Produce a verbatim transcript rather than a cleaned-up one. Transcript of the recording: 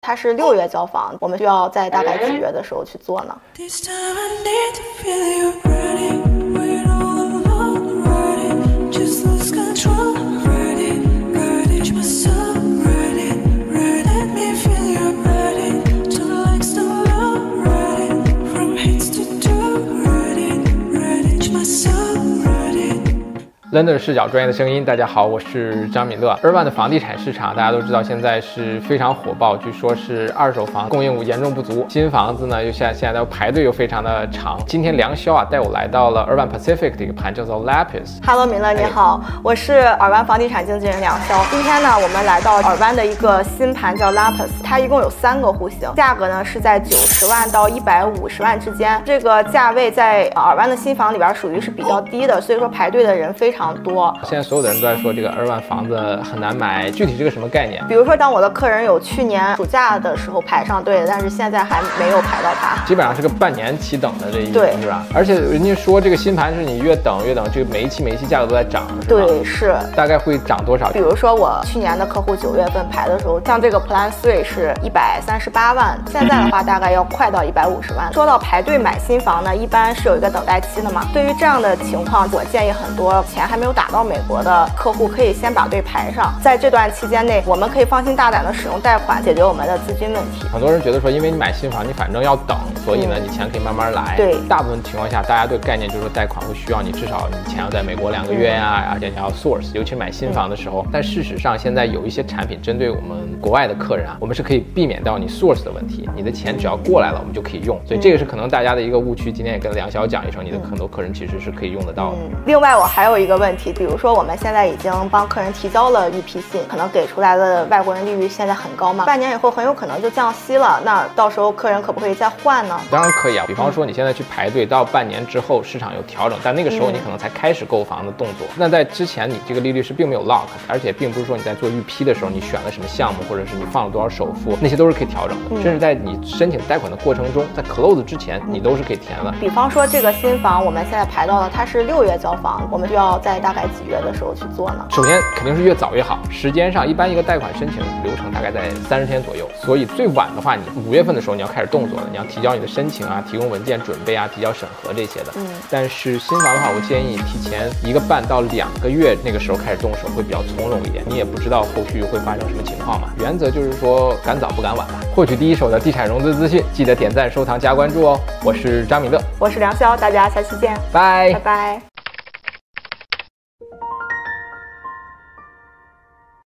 它是六月交房，我们需要在大概几月的时候去做呢？ Lender 视角，专业的声音。大家好，我是张敏乐。二万的房地产市场，大家都知道现在是非常火爆，据说是二手房供应严重不足，新房子呢又现在现在排队又非常的长。今天梁潇啊带我来到了二万 Pacific 的一个盘，叫做 Lapis。Hello， 敏乐你好，哎、我是尔湾房地产经纪人梁潇。今天呢，我们来到尔湾的一个新盘叫 Lapis， 它一共有三个户型，价格呢是在九十万到一百五十万之间。这个价位在尔湾的新房里边属于是比较低的，所以说排队的人非常多。 现在所有的人都在说这个二万房子很难买，具体是个什么概念？ 比如说，当我的客人有去年暑假的时候排上队，但是现在还没有排到它， 基本上是个半年起等的这一对是吧？而且人家说这个新盘是你越等越等，这个每一期每一期价格都在涨，是吧？ 对，是。 大概会涨多少？ 比如说我去年的客户九月份排的时候，像这个 Plan Three 是一百三十八万，现在的话大概要快到一百五十万。说到排队买新房呢，一般是有一个等待期的嘛。对于这样的情况，我建议很多钱还没有打到美国的客户可以先把队排上，在这段期间内，我们可以放心大胆的使用贷款，解决我们的资金问题。 很多人觉得说，因为你买新房，你反正要等，所以呢，你钱可以慢慢来。 对， 大部分情况下，大家对概念就是说，贷款会需要你至少你钱要在美国两个月呀、啊，而且你要 source， 尤其是买新房的时候。但事实上，现在有一些产品针对我们国外的客人啊，我们是可以避免到你 source 的问题，你的钱只要过来了，我们就可以用。所以这个是可能大家的一个误区。今天也跟梁潇讲一声，你的很多客人其实是可以用得到的。 嗯、另外，我还有一个问题，比如说我们现在已经帮客人提交了预批信，可能给出来的外国人利率现在很高嘛，半年以后很有可能就降息了，那到时候客人可不可以再换呢？ 当然可以啊，比方说你现在去排队，到半年之后市场有调整，但那个时候你可能才开始购房的动作。嗯、那在之前你这个利率是并没有 lock， 而且并不是说你在做预批的时候你选了什么项目，或者是你放了多少首付，那些都是可以调整的，嗯、甚至在你申请贷款的过程中，在 close 之前你都是可以填的。 比方说这个新房我们现在排到了它是六月交房，我们需要在大概几月的时候去做呢？ 首先肯定是越早越好，时间上一般一个贷款申请流程大概在三十天左右，所以最晚的话，你五月份的时候你要开始动作了，你要提交你的申请啊，提供文件准备啊，提交审核这些的。嗯，但是新房的话，我建议提前一个半到两个月那个时候开始动手会比较从容一点，你也不知道后续会发生什么情况嘛。原则就是说赶早不赶晚吧。获取第一手的地产融资资讯，记得点赞、收藏、加关注哦。我是张敏乐， 我是梁潇，大家下期见， 拜拜拜。